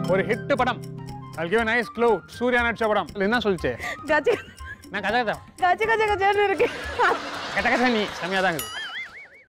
ஒரு ஹிட் படம். I'll give a nice clue. Surya நடிச்ச படம். என்ன சொல்லுச்சு? கஜ நான் கதை கஜ கஜ கஜன்னு இருக்கு. கட்ட கட்ட நீ செமையா தான் இருக்குது.